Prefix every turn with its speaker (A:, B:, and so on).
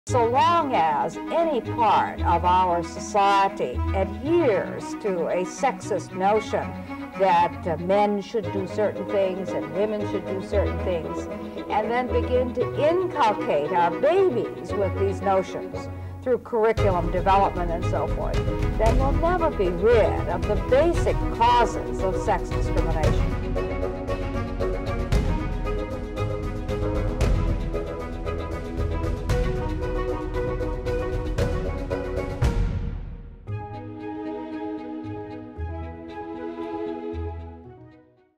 A: So long as any part of our society adheres to a sexist notion that men should do certain things and women should do certain things, and then begin to inculcate our babies with these notions through curriculum development and so forth, then we'll never be rid of the basic causes of sex discrimination.